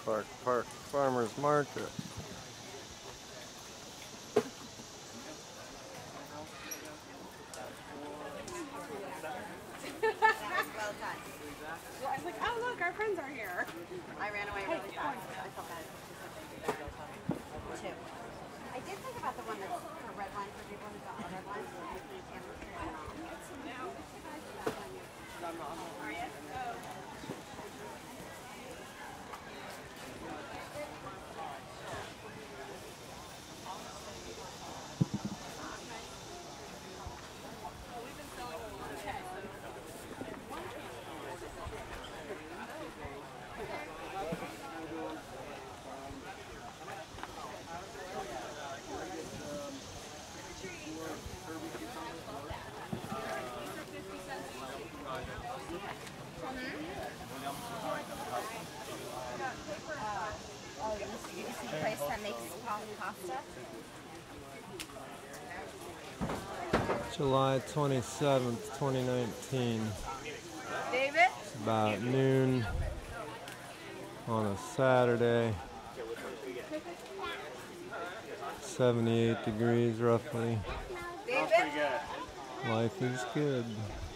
Park Farmers Market. Well done. Well, I was like, oh look, our friends are here. I ran away really fast. I felt bad. Two. I did think about the one that's for red wine for people who got red wine. Oh, you see the place that makes pasta? July 27th, 2019. David? It's about noon on a Saturday. 78 degrees roughly. David? Life is good.